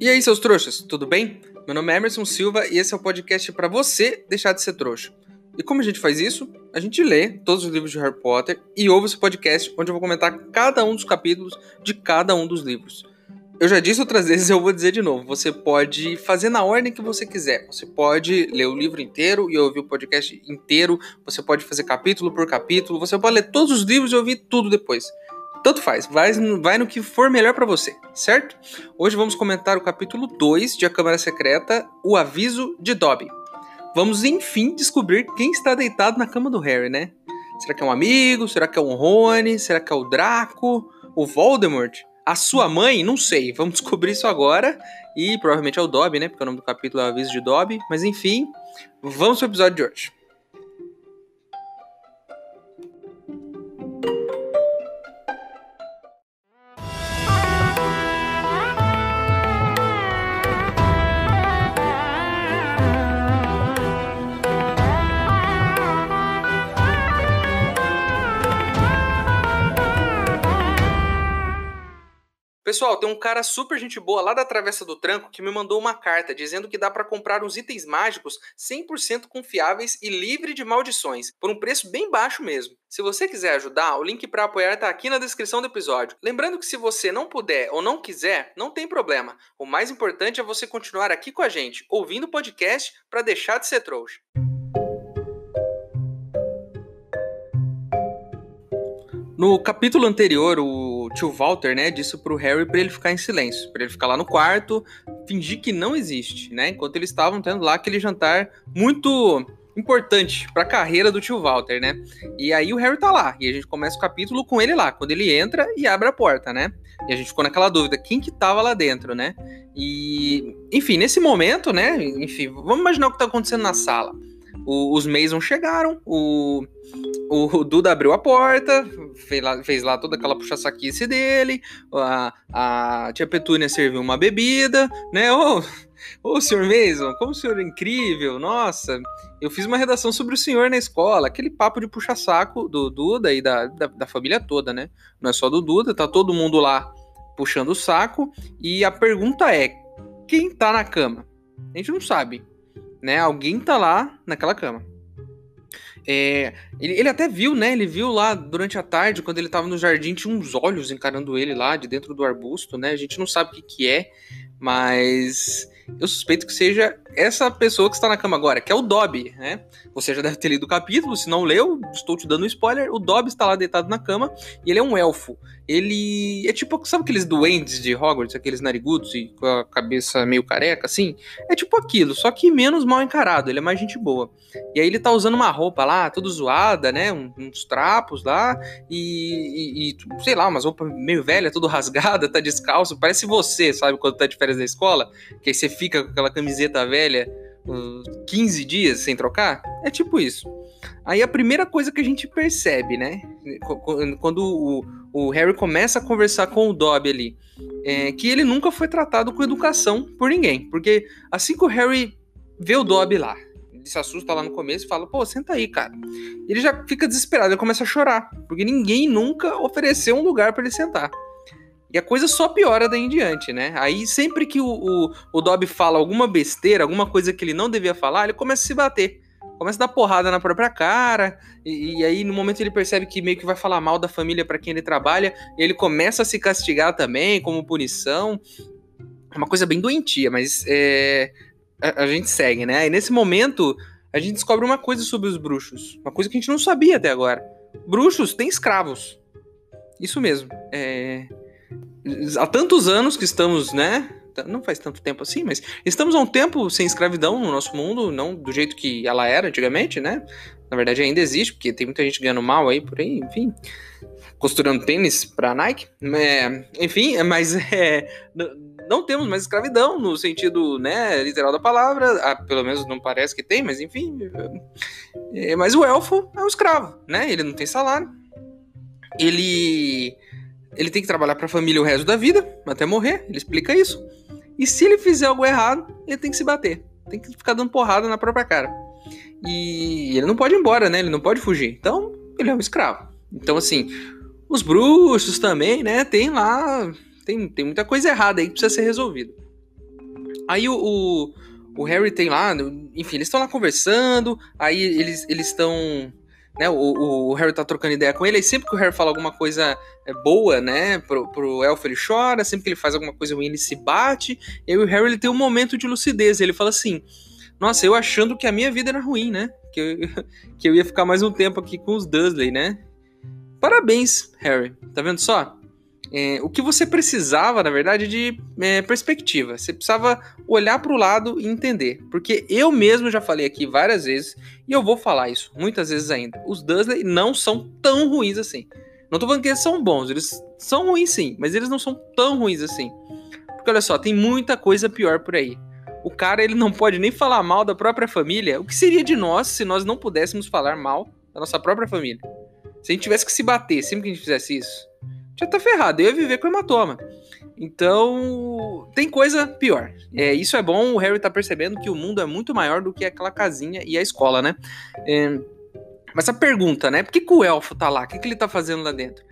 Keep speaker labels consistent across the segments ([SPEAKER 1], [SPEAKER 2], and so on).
[SPEAKER 1] E aí, seus trouxas, tudo bem? Meu nome é Emerson Silva e esse é o podcast para você deixar de ser trouxa. E como a gente faz isso? A gente lê todos os livros de Harry Potter e ouve esse podcast onde eu vou comentar cada um dos capítulos de cada um dos livros. Eu já disse outras vezes e eu vou dizer de novo, você pode fazer na ordem que você quiser. Você pode ler o livro inteiro e ouvir o podcast inteiro, você pode fazer capítulo por capítulo, você pode ler todos os livros e ouvir tudo depois. Tanto faz, vai no que for melhor pra você, certo? Hoje vamos comentar o capítulo 2 de A Câmara Secreta, O Aviso de Dobby. Vamos, enfim, descobrir quem está deitado na cama do Harry, né? Será que é um amigo? Será que é um Rony? Será que é o Draco? O Voldemort? A sua mãe? Não sei, vamos descobrir isso agora. E provavelmente é o Dobby, né? Porque o nome do capítulo é O Aviso de Dobby. Mas enfim, vamos pro episódio de hoje. Pessoal, tem um cara super gente boa lá da Travessa do Tranco que me mandou uma carta dizendo que dá pra comprar uns itens mágicos 100% confiáveis e livre de maldições, por um preço bem baixo mesmo. Se você quiser ajudar, o link pra apoiar tá aqui na descrição do episódio. Lembrando que se você não puder ou não quiser, não tem problema. O mais importante é você continuar aqui com a gente, ouvindo o podcast pra deixar de ser trouxa. No capítulo anterior, o tio Walter, né, disse pro Harry pra ele ficar em silêncio, pra ele ficar lá no quarto, fingir que não existe, né, enquanto eles estavam tendo lá aquele jantar muito importante pra carreira do tio Walter, né, e aí o Harry tá lá, e a gente começa o capítulo com ele lá, quando ele entra e abre a porta, né, e a gente ficou naquela dúvida, quem que tava lá dentro, né, e, enfim, nesse momento, né, enfim, vamos imaginar o que tá acontecendo na sala. Os Mason chegaram, o Duda abriu a porta, fez lá toda aquela puxa-saquice dele, a tia Petúnia serviu uma bebida, né? Ô, senhor Mason, como o senhor é incrível, nossa, eu fiz uma redação sobre o senhor na escola, aquele papo de puxa-saco do Duda e da família toda, né? Não é só do Duda, tá todo mundo lá puxando o saco, e a pergunta é, quem tá na cama? A gente não sabe, né? Alguém tá lá naquela cama. Ele até viu, né? Ele viu lá durante a tarde, quando ele tava no jardim, tinha uns olhos encarando ele lá de dentro do arbusto, né? A gente não sabe o que é, mas eu suspeito que seja essa pessoa que está na cama agora, que é o Dobby, né? Você já deve ter lido o capítulo, se não leu, estou te dando um spoiler. O Dobby está lá deitado na cama e ele é um elfo. Ele é tipo, sabe aqueles duendes de Hogwarts, aqueles narigudos e com a cabeça meio careca, assim? É tipo aquilo, só que menos mal encarado, ele é mais gente boa. E aí ele tá usando uma roupa lá, toda zoada, né? Uns trapos lá e sei lá, umas roupas meio velha, tudo rasgada, tá descalço. Parece você, sabe, quando tá de férias da escola, que aí você fica com aquela camiseta velha 15 dias sem trocar. É tipo isso. Aí a primeira coisa que a gente percebe, né? Quando o Harry começa a conversar com o Dobby ali, é que ele nunca foi tratado com educação por ninguém. Porque assim que o Harry vê o Dobby lá, ele se assusta lá no começo e fala, pô, senta aí, cara. Ele já fica desesperado, ele começa a chorar, porque ninguém nunca ofereceu um lugar pra ele sentar. E a coisa só piora daí em diante, né? Aí sempre que o Dobby fala alguma besteira, alguma coisa que ele não devia falar, ele começa a se bater. Começa a dar porrada na própria cara, e aí no momento ele percebe que meio que vai falar mal da família pra quem ele trabalha, e ele começa a se castigar também, como punição. É uma coisa bem doentia, mas a gente segue, né? E nesse momento, a gente descobre uma coisa sobre os bruxos. Uma coisa que a gente não sabia até agora. Bruxos têm escravos. Isso mesmo. Há tantos anos que estamos, né? Não faz tanto tempo assim, mas estamos há um tempo sem escravidão no nosso mundo, não do jeito que ela era antigamente, né? Na verdade ainda existe, porque tem muita gente ganhando mal aí por aí, enfim, costurando tênis pra Nike, enfim, mas não temos mais escravidão no sentido, né, literal da palavra, pelo menos não parece que tem, mas enfim, mas o elfo é um escravo, né? Ele não tem salário, ele tem que trabalhar pra família o resto da vida, até morrer, ele explica isso. E se ele fizer algo errado, ele tem que se bater. Tem que ficar dando porrada na própria cara. E ele não pode ir embora, né? Ele não pode fugir. Então, ele é um escravo. Então, assim, os bruxos também, né? Tem lá... Tem muita coisa errada aí que precisa ser resolvida. Aí o Harry tem lá, enfim, eles estão lá conversando, aí eles estão, né, o Harry tá trocando ideia com ele, e sempre que o Harry fala alguma coisa boa, né, pro elfo ele chora, sempre que ele faz alguma coisa ruim ele se bate, e aí o Harry ele tem um momento de lucidez, ele fala assim, nossa, eu achando que a minha vida era ruim, né, que eu ia ficar mais um tempo aqui com os Dursley, né. Parabéns, Harry, tá vendo só? O que você precisava, na verdade, de perspectiva. Você precisava olhar para o lado e entender. Porque eu mesmo já falei aqui várias vezes, e eu vou falar isso muitas vezes ainda. Os Dursley não são tão ruins assim. Não tô falando que eles são bons, eles são ruins sim, mas eles não são tão ruins assim. Porque olha só, tem muita coisa pior por aí. O cara, ele não pode nem falar mal da própria família. O que seria de nós se nós não pudéssemos falar mal da nossa própria família? Se a gente tivesse que se bater sempre que a gente fizesse isso, já tá ferrado, eu ia viver com hematoma. Então, tem coisa pior. Isso é bom, o Harry tá percebendo que o mundo é muito maior do que aquela casinha e a escola, né? Mas a pergunta, né? Por que o elfo tá lá? O que ele tá fazendo lá dentro?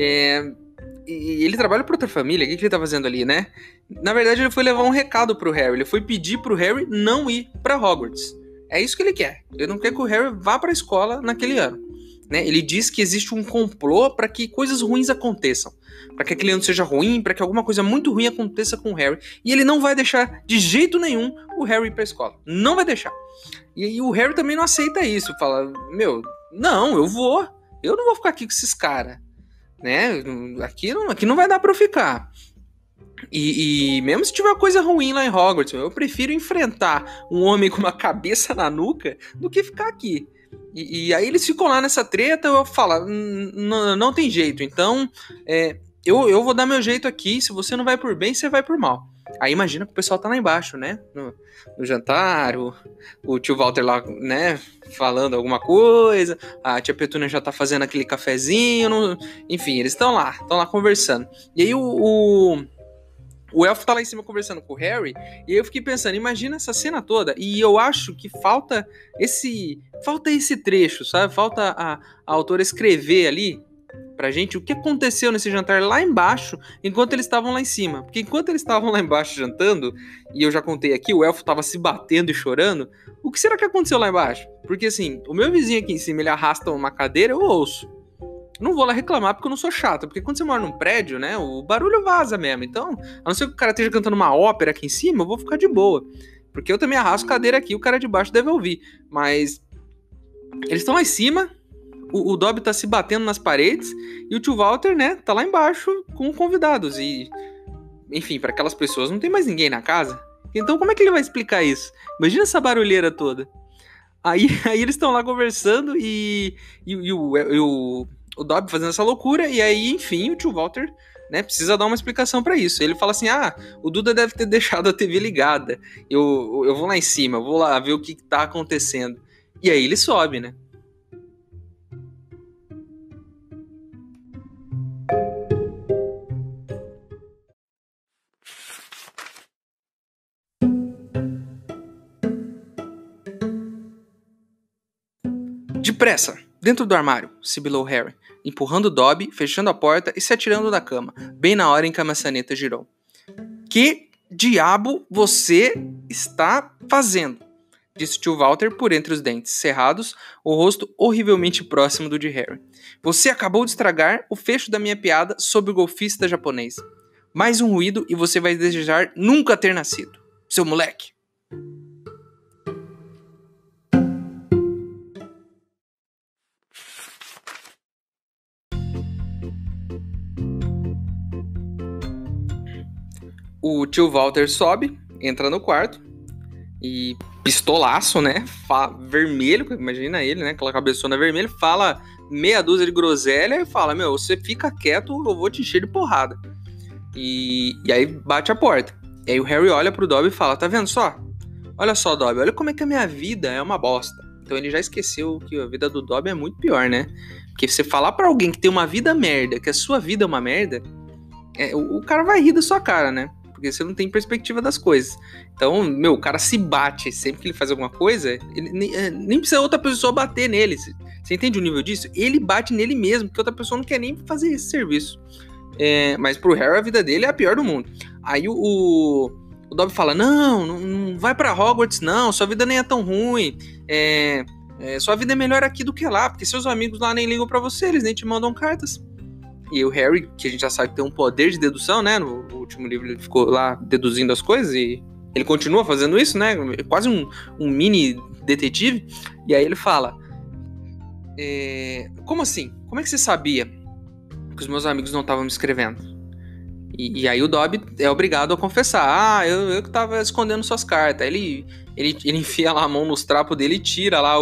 [SPEAKER 1] E ele trabalha pra outra família, o que ele tá fazendo ali, né? Na verdade, ele foi levar um recado pro Harry. Ele foi pedir pro Harry não ir pra Hogwarts. É isso que ele quer. Ele não quer que o Harry vá pra escola naquele ano. Né? Ele diz que existe um complô para que coisas ruins aconteçam. Para que aquele ano seja ruim, para que alguma coisa muito ruim aconteça com o Harry. E ele não vai deixar de jeito nenhum o Harry ir pra escola. Não vai deixar. E o Harry também não aceita isso. Fala, não, eu vou. Eu não vou ficar aqui com esses caras. Né? Aqui não vai dar pra eu ficar. E mesmo se tiver uma coisa ruim lá em Hogwarts, eu prefiro enfrentar um homem com uma cabeça na nuca do que ficar aqui. E aí eles ficam lá nessa treta, eu falo, não tem jeito, então eu vou dar meu jeito aqui, se você não vai por bem, você vai por mal. Aí imagina que o pessoal tá lá embaixo, né, no jantar, o tio Walter lá, né, falando alguma coisa, a tia Petúnia já tá fazendo aquele cafezinho, enfim, eles estão lá conversando. E aí o elfo tá lá em cima conversando com o Harry, e aí eu fiquei pensando, imagina essa cena toda, e eu acho que falta esse trecho, sabe? Falta a autora escrever ali pra gente o que aconteceu nesse jantar lá embaixo, enquanto eles estavam lá em cima. Porque enquanto eles estavam lá embaixo jantando, e eu já contei aqui, o elfo tava se batendo e chorando, o que será que aconteceu lá embaixo? Porque assim, o meu vizinho aqui em cima, ele arrasta uma cadeira, eu ouço. Não vou lá reclamar porque eu não sou chato. Porque quando você mora num prédio, né, o barulho vaza mesmo. Então, a não ser que o cara esteja cantando uma ópera aqui em cima, eu vou ficar de boa. Porque eu também arrasto cadeira aqui, o cara de baixo deve ouvir. Mas eles estão lá em cima, o Dobby tá se batendo nas paredes, e o tio Walter, né, tá lá embaixo com convidados. E, enfim, para aquelas pessoas não tem mais ninguém na casa. Então como é que ele vai explicar isso? Imagina essa barulheira toda. Aí eles estão lá conversando e o Dobby fazendo essa loucura, e aí, enfim, o tio Walter, né, precisa dar uma explicação pra isso. Ele fala assim, o Duda deve ter deixado a TV ligada, eu vou lá em cima, eu vou lá ver o que tá acontecendo. E aí ele sobe, né. Depressa! Dentro do armário, sibilou Harry, empurrando Dobby, fechando a porta e se atirando da cama, bem na hora em que a maçaneta girou. Que diabo você está fazendo? Disse tio Walter por entre os dentes cerrados, o rosto horrivelmente próximo do de Harry. Você acabou de estragar o fecho da minha piada sobre o golfista japonês. Mais um ruído e você vai desejar nunca ter nascido. Seu moleque! O tio Walter sobe, entra no quarto e pistolaço, né? Vermelho, imagina ele, né? Aquela cabeçona vermelha, fala meia dúzia de groselha e fala, você fica quieto, eu vou te encher de porrada. E aí bate a porta. E aí o Harry olha pro Dobby e fala, tá vendo só? Olha só, Dobby, olha como é que a minha vida é uma bosta. Então ele já esqueceu que a vida do Dobby é muito pior, né? Porque você falar pra alguém que tem uma vida merda, que a sua vida é uma merda, o cara vai rir da sua cara, né? Porque você não tem perspectiva das coisas. Então, o cara se bate sempre que ele faz alguma coisa, ele nem precisa outra pessoa bater nele. Você entende o nível disso? Ele bate nele mesmo, porque outra pessoa não quer nem fazer esse serviço. Mas pro Harry a vida dele é a pior do mundo. Aí o o Dobby fala, não vai pra Hogwarts não, sua vida nem é tão ruim, sua vida é melhor aqui do que lá, porque seus amigos lá nem ligam pra você, eles nem te mandam cartas. E o Harry, que a gente já sabe que tem um poder de dedução, né, no último livro ele ficou lá deduzindo as coisas e ele continua fazendo isso, né, quase um mini detetive, e aí ele fala, como assim? Como é que você sabia que os meus amigos não estavam me escrevendo? E aí o Dobby é obrigado a confessar, eu que tava escondendo suas cartas. Ele enfia lá a mão nos trapos dele e tira lá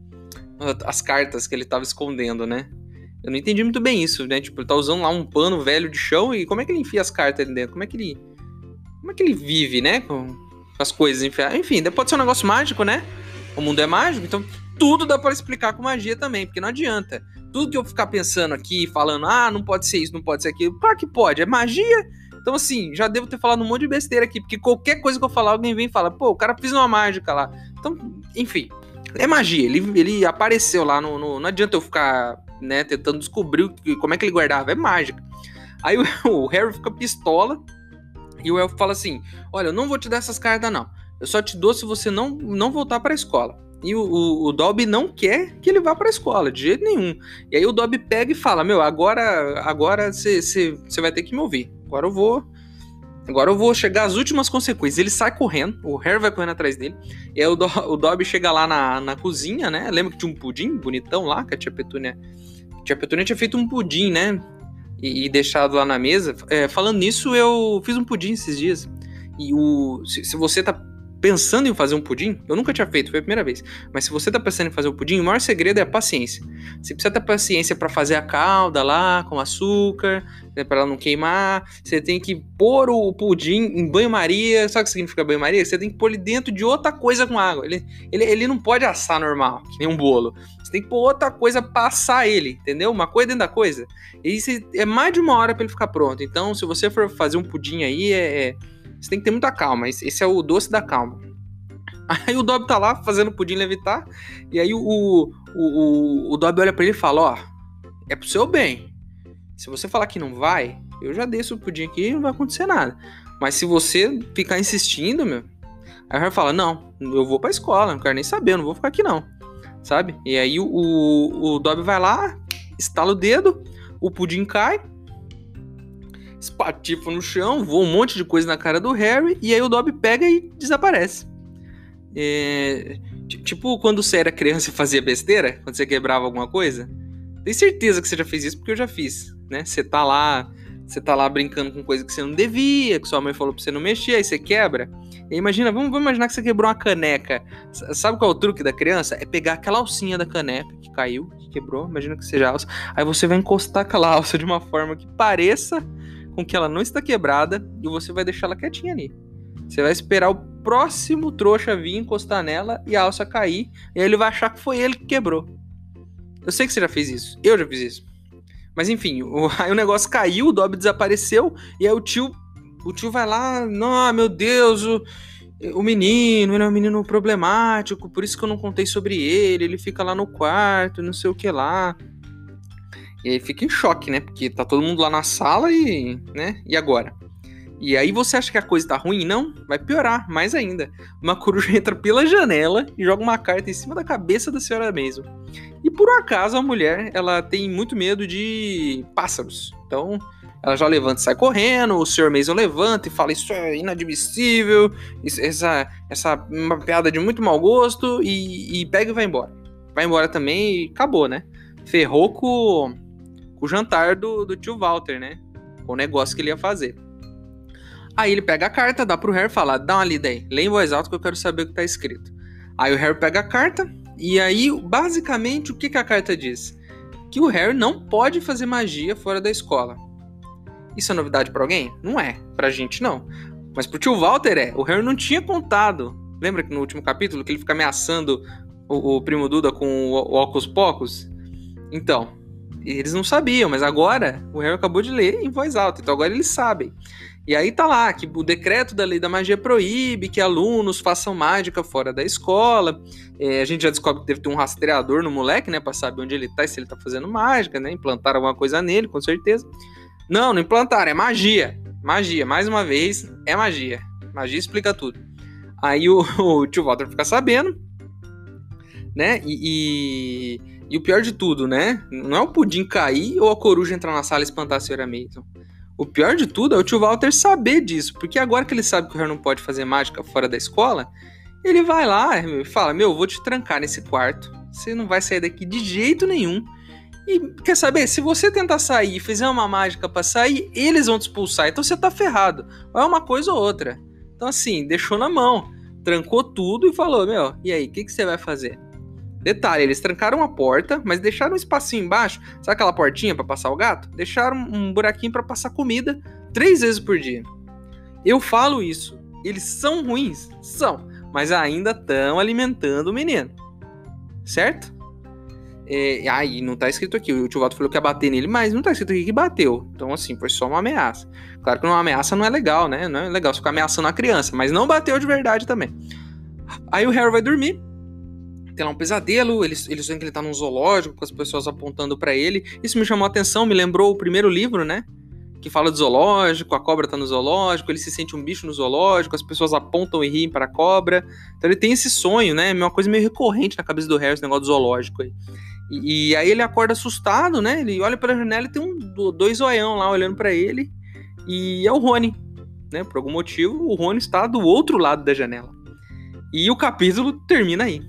[SPEAKER 1] as cartas que ele tava escondendo, né? Eu não entendi muito bem isso, né? Tipo, ele tá usando lá um pano velho de chão e como é que ele enfia as cartas ali dentro? Como é que ele vive, né? Com as coisas enfiadas. Enfim, pode ser um negócio mágico, né? O mundo é mágico, então tudo dá pra explicar com magia também, porque não adianta. Tudo que eu ficar pensando aqui, falando, não pode ser isso, não pode ser aquilo, claro que pode, é magia. Então, assim, já devo ter falado um monte de besteira aqui, porque qualquer coisa que eu falar, alguém vem e fala, pô, o cara fez uma mágica lá. Então, enfim, é magia, ele apareceu lá, não adianta eu ficar, né, tentando descobrir como é que ele guardava, é mágica. Aí o Harry fica pistola, e o Elfo fala assim, olha, eu não vou te dar essas cartas não, eu só te dou se você não voltar pra escola. E o Dobby não quer que ele vá pra escola, de jeito nenhum. E aí o Dobby pega e fala, agora você vai ter que me ouvir. Agora eu vou chegar às últimas consequências. Ele sai correndo, o Harry vai correndo atrás dele. E aí o Dobby chega lá na cozinha, né? Lembra que tinha um pudim bonitão lá, que a tia Petúnia tinha feito um pudim, né? E deixado lá na mesa. Falando nisso, eu fiz um pudim esses dias. E se você tá pensando em fazer um pudim, eu nunca tinha feito, foi a primeira vez, mas se você tá pensando em fazer um pudim, o maior segredo é a paciência. Você precisa ter paciência para fazer a calda lá, com açúcar, né, para ela não queimar, você tem que pôr o pudim em banho-maria, sabe o que significa banho-maria? Você tem que pôr ele dentro de outra coisa com água, ele não pode assar normal, que nem um bolo, você tem que pôr outra coisa pra assar ele, entendeu? Uma coisa dentro da coisa, e isso é mais de uma hora para ele ficar pronto, então se você for fazer um pudim aí, você tem que ter muita calma. Esse é o doce da calma. Aí o Dobby tá lá fazendo o pudim levitar. E aí o Dobby olha pra ele e fala, ó, é pro seu bem. Se você falar que não vai, eu já desço o pudim aqui e não vai acontecer nada. Mas se você ficar insistindo, meu... Aí o Harry fala, não, eu vou pra escola, não quero nem saber, eu não vou ficar aqui não. Sabe? E aí o Dobby vai lá, estala o dedo, o pudim cai, espatifa no chão, voa um monte de coisa na cara do Harry, e aí o Dobby pega e desaparece. Tipo quando você era criança e fazia besteira, quando você quebrava alguma coisa. Tenho certeza que você já fez isso, porque eu já fiz, né? Você tá lá brincando com coisa que você não devia, que sua mãe falou pra você não mexer, aí você quebra. E imagina, vamos imaginar que você quebrou uma caneca. Sabe qual é o truque da criança? É pegar aquela alcinha da caneca que caiu, que quebrou, imagina que seja alça, aí você vai encostar aquela alça de uma forma que pareça com que ela não está quebrada e você vai deixar ela quietinha ali. Você vai esperar o próximo trouxa vir encostar nela e a alça cair, e aí ele vai achar que foi ele que quebrou. Eu sei que você já fez isso, eu já fiz isso. Mas enfim, aí o negócio caiu, o Dobby desapareceu, e aí o tio vai lá, não, meu Deus, o menino, ele é um menino problemático, por isso que eu não contei sobre ele fica lá no quarto, não sei o que lá. E aí fica em choque, né? Porque tá todo mundo lá na sala e, né? E agora? E aí você acha que a coisa tá ruim? Não, vai piorar, mais ainda. Uma coruja entra pela janela e joga uma carta em cima da cabeça da senhora Mason. E por um acaso a mulher, ela tem muito medo de pássaros. Então ela já levanta e sai correndo, o Sr. Mason levanta e fala, isso é inadmissível, essa uma piada de muito mau gosto, e pega e vai embora. Vai embora também e acabou, né? Ferrou com o jantar do tio Walter, né? Com o negócio que ele ia fazer. Aí ele pega a carta, dá pro Harry e fala, dá uma lida aí, lê em voz alta que eu quero saber o que tá escrito. Aí o Harry pega a carta, e aí, basicamente, o que a carta diz? Que o Harry não pode fazer magia fora da escola. Isso é novidade pra alguém? Não é, pra gente não. Mas pro tio Walter o Harry não tinha contado. Lembra que no último capítulo que ele fica ameaçando o primo Duda com o Ocus Pocus? Então, eles não sabiam, mas agora o Harry acabou de ler em voz alta, então agora eles sabem. E aí tá lá, que o decreto da lei da magia proíbe que alunos façam mágica fora da escola. A gente já descobre que deve ter um rastreador no moleque, né, pra saber onde ele tá e se ele tá fazendo mágica, né, implantaram alguma coisa nele, com certeza. Não implantaram, é magia. Magia, mais uma vez, é magia. Magia explica tudo. Aí o tio Walter fica sabendo, né? E o pior de tudo, né? Não é o pudim cair ou a coruja entrar na sala e espantar a senhora Mason. O pior de tudo é o tio Walter saber disso, porque agora que ele sabe que o Harry não pode fazer mágica fora da escola, ele vai lá e fala, vou te trancar nesse quarto, você não vai sair daqui de jeito nenhum. E quer saber, se você tentar sair e fizer uma mágica pra sair, eles vão te expulsar, então você tá ferrado. Ou é uma coisa ou outra. Então assim, deixou na mão, trancou tudo e falou, e aí, o que você vai fazer? Detalhe, eles trancaram a porta, mas deixaram um espacinho embaixo, sabe aquela portinha pra passar o gato? Deixaram um buraquinho pra passar comida 3 vezes por dia. Eu falo isso, eles são ruins? São, mas ainda estão alimentando o menino, certo? Aí não tá escrito aqui, o tio Walter falou que ia bater nele, mas não tá escrito aqui que bateu, então assim, foi só uma ameaça. Claro que uma ameaça não é legal, né? Não é legal ficar ameaçando a criança, mas não bateu de verdade também. Aí o Harry vai dormir, tem lá um pesadelo, eles veem que ele tá num zoológico, com as pessoas apontando pra ele. Isso me chamou a atenção, me lembrou o primeiro livro, né? Que fala de zoológico, a cobra tá no zoológico, ele se sente um bicho no zoológico, as pessoas apontam e riem para a cobra. Então ele tem esse sonho, né? Uma coisa meio recorrente na cabeça do Harry, esse negócio do zoológico aí. E aí ele acorda assustado, né? Ele olha pela janela e tem 2 zoião lá olhando pra ele. E é o Rony, né? Por algum motivo, o Rony está do outro lado da janela. E o capítulo termina aí.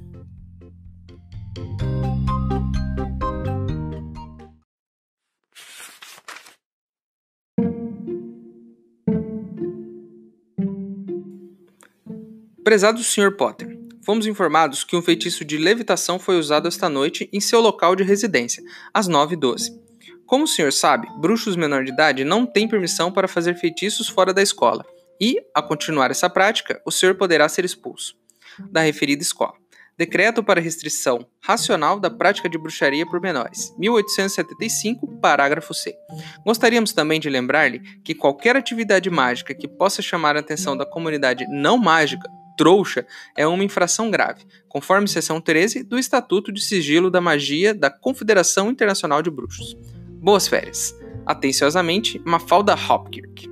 [SPEAKER 1] Prezado Sr. Potter, fomos informados que um feitiço de levitação foi usado esta noite em seu local de residência, às 9h12. Como o senhor sabe, bruxos menor de idade não têm permissão para fazer feitiços fora da escola, e, a continuar essa prática, o senhor poderá ser expulso da referida escola. Decreto para restrição racional da prática de bruxaria por menores, 1875, parágrafo C. Gostaríamos também de lembrar-lhe que qualquer atividade mágica que possa chamar a atenção da comunidade não mágica, trouxa, é uma infração grave, conforme seção 13 do Estatuto de Sigilo da Magia da Confederação Internacional de Bruxos. Boas férias. Atenciosamente, Mafalda Hopkirk.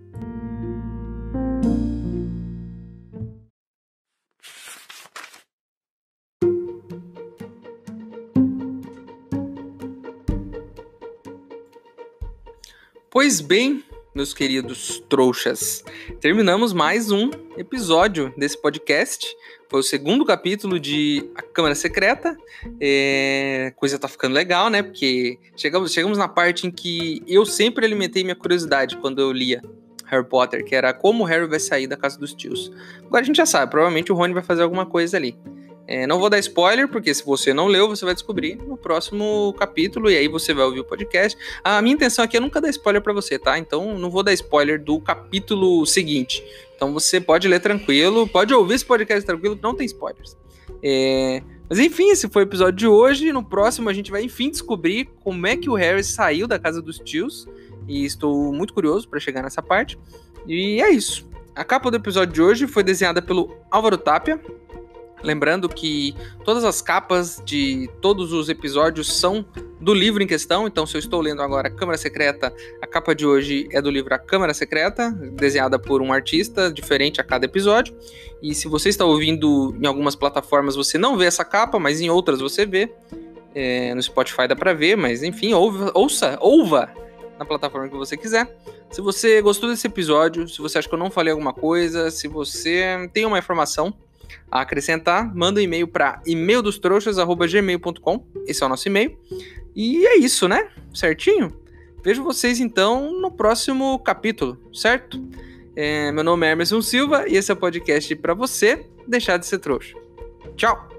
[SPEAKER 1] Pois bem, meus queridos trouxas, terminamos mais um episódio desse podcast. Foi o 2º capítulo de A Câmara Secreta. Coisa tá ficando legal, né? Porque chegamos na parte em que eu sempre alimentei minha curiosidade quando eu lia Harry Potter, que era como o Harry vai sair da casa dos tios. Agora a gente já sabe, provavelmente o Rony vai fazer alguma coisa ali. Não vou dar spoiler, porque se você não leu, você vai descobrir no próximo capítulo, e aí você vai ouvir o podcast. A minha intenção aqui é nunca dar spoiler pra você, tá? Então não vou dar spoiler do capítulo seguinte. Então você pode ler tranquilo, pode ouvir esse podcast tranquilo, não tem spoilers. Mas enfim, esse foi o episódio de hoje. No próximo a gente vai enfim descobrir como é que o Harry saiu da casa dos tios, e estou muito curioso para chegar nessa parte. E é isso. A capa do episódio de hoje foi desenhada pelo Álvaro Tapia. Lembrando que todas as capas de todos os episódios são do livro em questão. Então, se eu estou lendo agora Câmara Secreta, a capa de hoje é do livro A Câmara Secreta, desenhada por um artista diferente a cada episódio. E se você está ouvindo em algumas plataformas, você não vê essa capa, mas em outras você vê. No Spotify dá pra ver, mas enfim, ouva na plataforma que você quiser. Se você gostou desse episódio, se você acha que eu não falei alguma coisa, se você tem uma informação a acrescentar, manda um e-mail para e-maildostrouxas@gmail.com. Esse é o nosso e-mail. E é isso, né? Certinho? Vejo vocês então no próximo capítulo, certo? Meu nome é Emerson Silva e esse é o podcast para você deixar de ser trouxa. Tchau!